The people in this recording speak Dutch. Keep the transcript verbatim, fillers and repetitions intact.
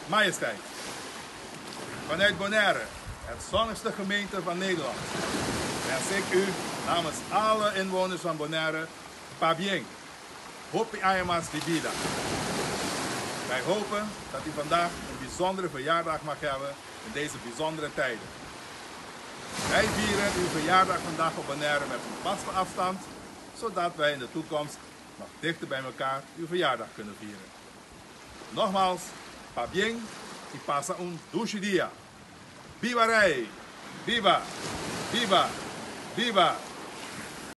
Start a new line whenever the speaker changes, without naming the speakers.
Majesteit, vanuit Bonaire, het zonnigste gemeente van Nederland, wens ik u namens alle inwoners van Bonaire, pa bien, hopi ayamas di vida. Wij hopen dat u vandaag een bijzondere verjaardag mag hebben in deze bijzondere tijden. Wij vieren uw verjaardag vandaag op Bonaire met een vaste afstand, zodat wij in de toekomst nog dichter bij elkaar uw verjaardag kunnen vieren. Nogmaals, pa bien y pasa un dulce dia. Viva Rey! Viva! Viva! Viva!